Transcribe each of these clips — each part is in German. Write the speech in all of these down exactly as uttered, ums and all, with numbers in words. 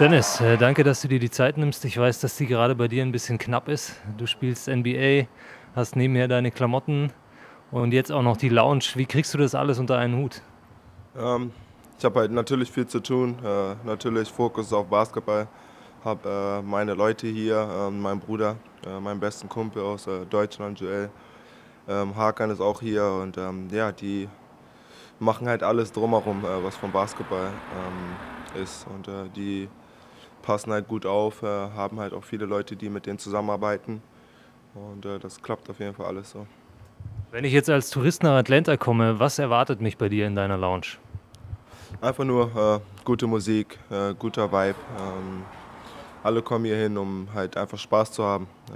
Dennis, äh, danke, dass du dir die Zeit nimmst. Ich weiß, dass die gerade bei dir ein bisschen knapp ist. Du spielst N B A, hast nebenher deine Klamotten und jetzt auch noch die Lounge. Wie kriegst du das alles unter einen Hut? Ähm, ich habe halt natürlich viel zu tun, äh, natürlich Fokus auf Basketball. Habe äh, meine Leute hier, äh, meinen Bruder, äh, meinen besten Kumpel aus äh, Deutschland, Joel. Ähm, Hakan ist auch hier und ähm, ja, die machen halt alles drumherum, äh, was vom Basketball ähm, ist. Und äh, die passen halt gut auf, äh, haben halt auch viele Leute, die mit denen zusammenarbeiten. Und äh, das klappt auf jeden Fall alles so. Wenn ich jetzt als Tourist nach Atlanta komme, was erwartet mich bei dir in deiner Lounge? Einfach nur äh, gute Musik, äh, guter Vibe. Ähm, alle kommen hier hin, um halt einfach Spaß zu haben. Äh,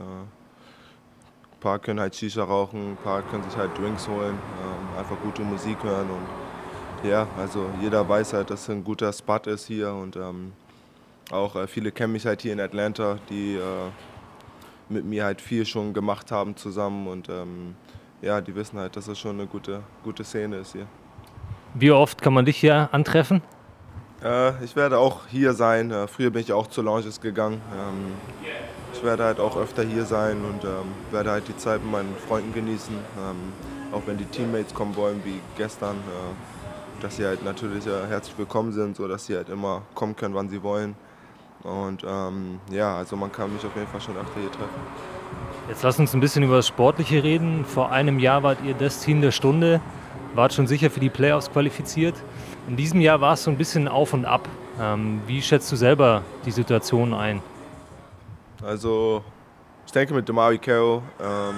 ein paar können halt Shisha rauchen, ein paar können sich halt Drinks holen, ähm, einfach gute Musik hören. Und ja, also jeder weiß halt, dass es ein guter Spot ist hier. Und ähm, auch äh, viele kennen mich halt hier in Atlanta, die äh, mit mir halt viel schon gemacht haben zusammen. Und ähm, ja, die wissen halt, dass es schon eine gute, gute Szene ist hier. Wie oft kann man dich hier antreffen? Äh, ich werde auch hier sein. Äh, früher bin ich auch zu Lounges gegangen. Ähm, ich werde halt auch öfter hier sein und ähm, werde halt die Zeit mit meinen Freunden genießen. Ähm, auch wenn die Teammates kommen wollen, wie gestern, äh, dass sie halt natürlich äh, herzlich willkommen sind, so dass sie halt immer kommen können, wann sie wollen. Und ähm, ja, also man kann mich auf jeden Fall schon öfter hier treffen. Jetzt lass uns ein bisschen über das Sportliche reden. Vor einem Jahr wart ihr das Team der Stunde, wart schon sicher für die Playoffs qualifiziert. In diesem Jahr war es so ein bisschen auf und ab. Ähm, wie schätzt du selber die Situation ein? Also ich denke, mit DeMarre Carroll ähm,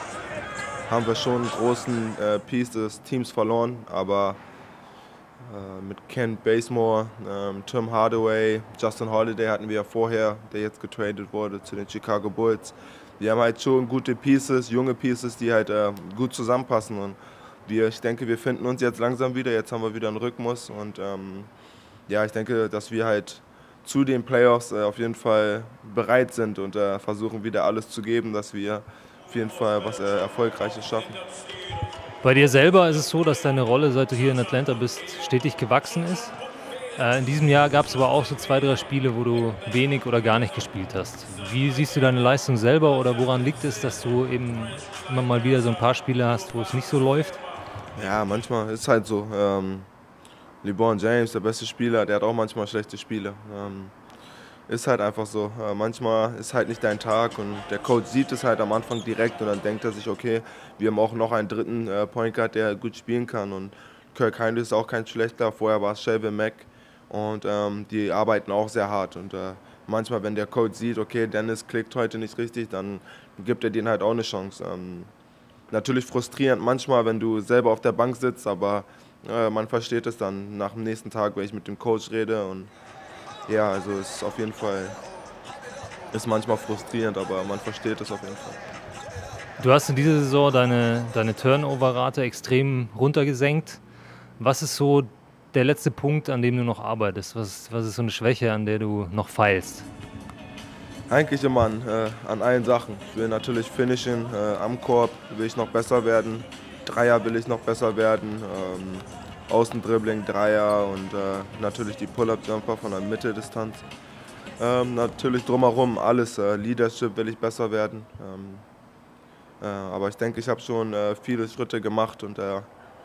haben wir schon einen großen äh, Piece des Teams verloren, aber äh, mit Kent Bazemore, ähm, Tim Hardaway, Justin Holiday hatten wir ja vorher, der jetzt getradet wurde zu den Chicago Bulls. Wir haben halt schon gute Pieces, junge Pieces, die halt äh, gut zusammenpassen. Und wir, ich denke, wir finden uns jetzt langsam wieder. Jetzt haben wir wieder einen Rhythmus. Und ähm, ja, ich denke, dass wir halt zu den Playoffs äh, auf jeden Fall bereit sind und äh, versuchen wieder alles zu geben, dass wir auf jeden Fall was äh, Erfolgreiches schaffen. Bei dir selber ist es so, dass deine Rolle, seit du hier in Atlanta bist, stetig gewachsen ist. Äh, in diesem Jahr gab es aber auch so zwei, drei Spiele, wo du wenig oder gar nicht gespielt hast. Wie siehst du deine Leistung selber oder woran liegt es, dass du eben immer mal wieder so ein paar Spiele hast, wo es nicht so läuft? Ja, manchmal ist es halt so. Ähm, LeBron James, der beste Spieler, der hat auch manchmal schlechte Spiele. Ähm, ist halt einfach so. Äh, manchmal ist halt nicht dein Tag und der Coach sieht es halt am Anfang direkt und dann denkt er sich, okay, wir haben auch noch einen dritten äh, Point Guard, der gut spielen kann. Und Kirk Heinrich ist auch kein schlechter, vorher war es Shelvin Mack und ähm, die arbeiten auch sehr hart. Und äh, manchmal, wenn der Coach sieht, okay, Dennis klickt heute nicht richtig, dann gibt er denen halt auch eine Chance. Ähm, natürlich frustrierend manchmal, wenn du selber auf der Bank sitzt, aber äh, man versteht es dann nach dem nächsten Tag, wenn ich mit dem Coach rede. Und ja, also es ist auf jeden Fall, ist manchmal frustrierend, aber man versteht es auf jeden Fall. Du hast in dieser Saison deine, deine Turnover-Rate extrem runtergesenkt. Was ist so der letzte Punkt, an dem du noch arbeitest? Was, was ist so eine Schwäche, an der du noch feilst? Eigentlich immer an, äh, an allen Sachen. Ich will natürlich finishen, äh, am Korb will ich noch besser werden, Dreier will ich noch besser werden, ähm, Außendribbling, Dreier und äh, natürlich die Pull-Up-Jumper von der Mitteldistanz. Ähm, natürlich drumherum alles, äh, Leadership will ich besser werden. Ähm, äh, aber ich denke, ich habe schon äh, viele Schritte gemacht und äh,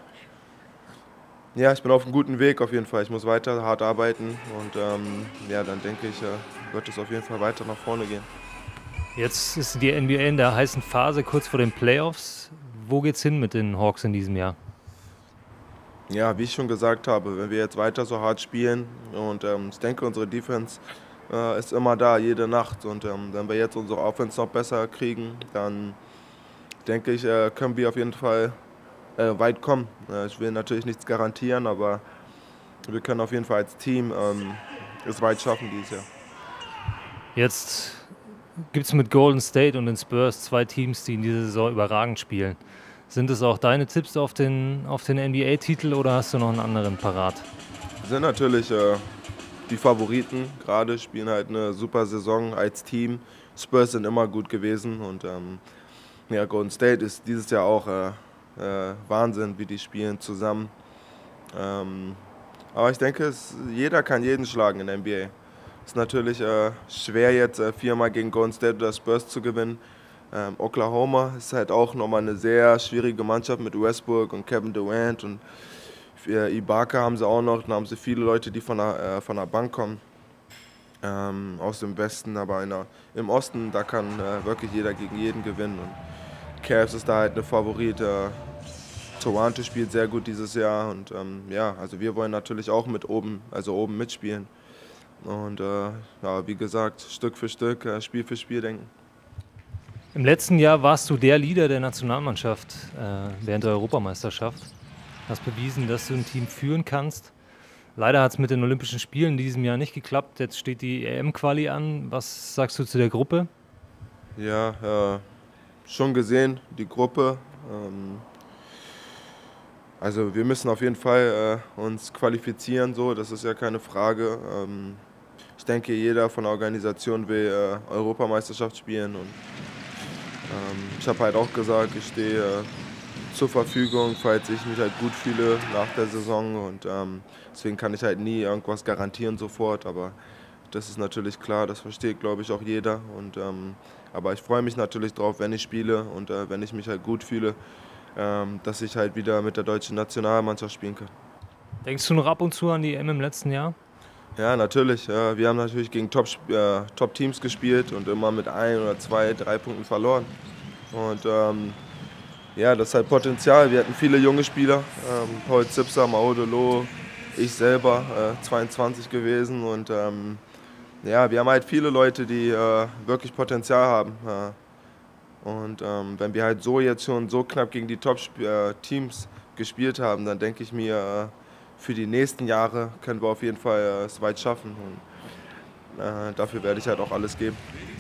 ja, ich bin auf einem guten Weg auf jeden Fall. Ich muss weiter hart arbeiten und ähm, ja, dann denke ich, äh, wird es auf jeden Fall weiter nach vorne gehen. Jetzt ist die N B A in der heißen Phase, kurz vor den Playoffs. Wo geht's hin mit den Hawks in diesem Jahr? Ja, wie ich schon gesagt habe, wenn wir jetzt weiter so hart spielen und ähm, ich denke, unsere Defense äh, ist immer da, jede Nacht. Und ähm, wenn wir jetzt unsere Offense noch besser kriegen, dann denke ich, äh, können wir auf jeden Fall äh, weit kommen. Äh, ich will natürlich nichts garantieren, aber wir können auf jeden Fall als Team ähm, es weit schaffen dieses Jahr. Jetzt gibt es mit Golden State und den Spurs zwei Teams, die in dieser Saison überragend spielen. Sind es auch deine Tipps auf den, auf den N B A-Titel oder hast du noch einen anderen parat? Sind natürlich äh, die Favoriten, gerade spielen halt eine super Saison als Team. Spurs sind immer gut gewesen und ähm, ja, Golden State ist dieses Jahr auch äh, äh, Wahnsinn, wie die spielen zusammen. Ähm, aber ich denke, es, jeder kann jeden schlagen in der N B A. ist natürlich äh, schwer jetzt äh, viermal gegen Golden State oder Spurs zu gewinnen. Ähm, Oklahoma ist halt auch nochmal eine sehr schwierige Mannschaft mit Westbrook und Kevin Durant und für Ibaka haben sie auch noch, dann haben sie viele Leute, die von der, äh, von der Bank kommen, ähm, aus dem Westen, aber in der, im Osten, da kann äh, wirklich jeder gegen jeden gewinnen und Cavs ist da halt eine Favorit. Äh, Toronto spielt sehr gut dieses Jahr und ähm, ja, also wir wollen natürlich auch mit oben, also oben mitspielen und äh, ja, wie gesagt, Stück für Stück, äh, Spiel für Spiel denken. Im letzten Jahr warst du der Leader der Nationalmannschaft äh, während der Europameisterschaft. Hast bewiesen, dass du ein Team führen kannst. Leider hat es mit den Olympischen Spielen in diesem Jahr nicht geklappt. Jetzt steht die E M-Quali an. Was sagst du zu der Gruppe? Ja, äh, schon gesehen, die Gruppe. Ähm, also wir müssen auf jeden Fall äh, uns qualifizieren, so, das ist ja keine Frage. Ähm, ich denke, jeder von der Organisation will äh, Europameisterschaft spielen und Ähm, ich habe halt auch gesagt, ich stehe äh, zur Verfügung, falls ich mich halt gut fühle nach der Saison und ähm, deswegen kann ich halt nie irgendwas garantieren sofort, aber das ist natürlich klar, das versteht, glaube ich, auch jeder und ähm, aber ich freue mich natürlich drauf, wenn ich spiele und äh, wenn ich mich halt gut fühle, ähm, dass ich halt wieder mit der deutschen Nationalmannschaft spielen kann. Denkst du noch ab und zu an die E M im letzten Jahr? Ja, natürlich. Ja, wir haben natürlich gegen Top, äh, Top-Teams gespielt und immer mit ein oder zwei, drei Punkten verloren. Und ähm, ja, das ist halt Potenzial. Wir hatten viele junge Spieler. Ähm, Paul Zipser, Maudolo, ich selber, äh, zweiundzwanzig gewesen. Und ähm, ja, wir haben halt viele Leute, die äh, wirklich Potenzial haben. Äh, und ähm, wenn wir halt so jetzt schon so knapp gegen die Top-Teams gespielt haben, dann denke ich mir, äh, für die nächsten Jahre können wir auf jeden Fall äh, es weit schaffen. Und, äh, dafür werde ich halt auch alles geben.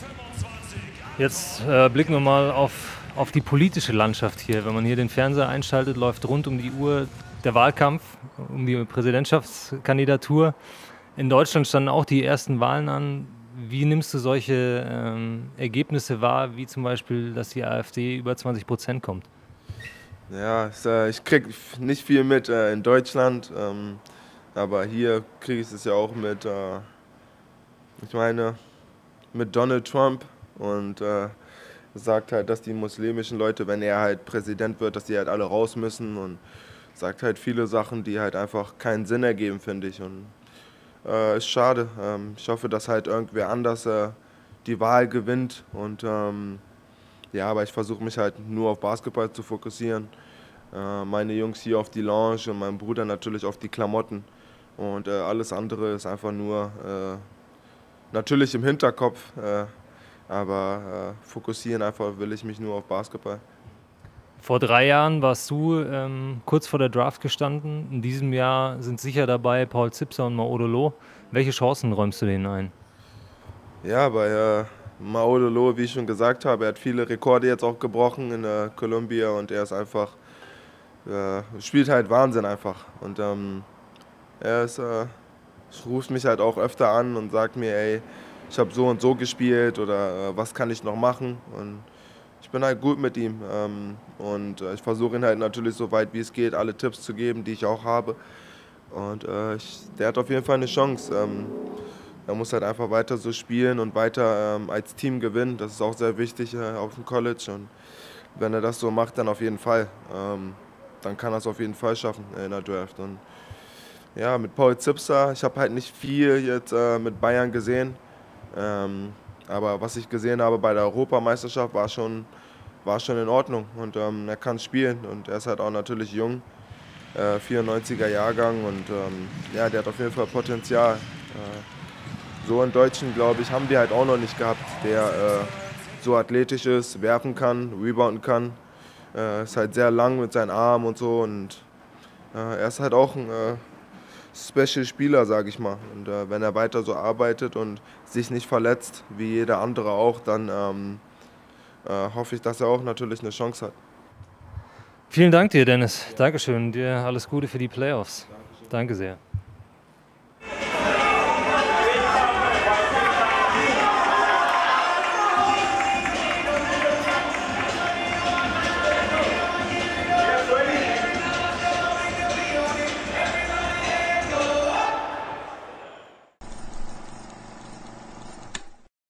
Jetzt äh, blicken wir mal auf, auf die politische Landschaft hier. Wenn man hier den Fernseher einschaltet, läuft rund um die Uhr der Wahlkampf um die Präsidentschaftskandidatur. In Deutschland standen auch die ersten Wahlen an. Wie nimmst du solche ähm, Ergebnisse wahr, wie zum Beispiel, dass die AfD über zwanzig Prozent kommt? Ja, ich kriege nicht viel mit äh, in Deutschland, ähm, aber hier kriege ich es ja auch mit, äh, ich meine, mit Donald Trump und äh, sagt halt, dass die muslimischen Leute, wenn er halt Präsident wird, dass die halt alle raus müssen und sagt halt viele Sachen, die halt einfach keinen Sinn ergeben, finde ich. Und äh, ist schade. Ähm, ich hoffe, dass halt irgendwer anders äh, die Wahl gewinnt und ähm, ja, aber ich versuche mich halt nur auf Basketball zu fokussieren. Äh, meine Jungs hier auf die Lounge und mein Bruder natürlich auf die Klamotten. Und äh, alles andere ist einfach nur äh, natürlich im Hinterkopf. Äh, aber äh, fokussieren einfach will ich mich nur auf Basketball. Vor drei Jahren warst du ähm, kurz vor der Draft gestanden. In diesem Jahr sind sicher dabei Paul Zipser und Maudolo. Welche Chancen räumst du denen ein? Ja, bei äh, Maudolo, wie ich schon gesagt habe, er hat viele Rekorde jetzt auch gebrochen in äh, Columbia und er ist einfach, äh, spielt halt Wahnsinn einfach. Und ähm, er ist, äh, ruft mich halt auch öfter an und sagt mir, ey, ich habe so und so gespielt oder äh, was kann ich noch machen? Und ich bin halt gut mit ihm ähm, und äh, ich versuche ihn halt natürlich so weit wie es geht, alle Tipps zu geben, die ich auch habe. Und äh, ich, der hat auf jeden Fall eine Chance. Ähm, Er muss halt einfach weiter so spielen und weiter ähm, als Team gewinnen. Das ist auch sehr wichtig äh, auf dem College. Und wenn er das so macht, dann auf jeden Fall. Ähm, dann kann er es auf jeden Fall schaffen äh, in der Draft. Und ja, mit Paul Zipser, ich habe halt nicht viel jetzt äh, mit Bayern gesehen. Ähm, aber was ich gesehen habe bei der Europameisterschaft, war schon, war schon in Ordnung. Und ähm, er kann spielen und er ist halt auch natürlich jung. Äh, vierundneunziger Jahrgang und ähm, ja, der hat auf jeden Fall Potenzial. Äh, So einen Deutschen, glaube ich, haben wir halt auch noch nicht gehabt, der äh, so athletisch ist, werfen kann, rebounden kann. Äh, ist halt sehr lang mit seinen Armen und so und äh, er ist halt auch ein äh, Special-Spieler, sage ich mal. Und äh, wenn er weiter so arbeitet und sich nicht verletzt, wie jeder andere auch, dann ähm, äh, hoffe ich, dass er auch natürlich eine Chance hat. Vielen Dank dir, Dennis. Dankeschön. Dir alles Gute für die Playoffs. Danke sehr.